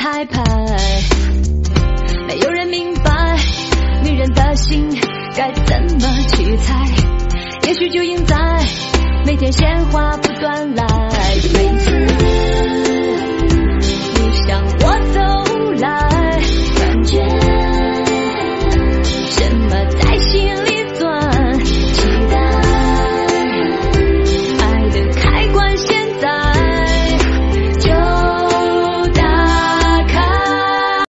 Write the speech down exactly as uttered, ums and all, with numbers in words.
彩排，没有人明白女人的心该怎么去猜，也许就赢在每天鲜花不断来，每次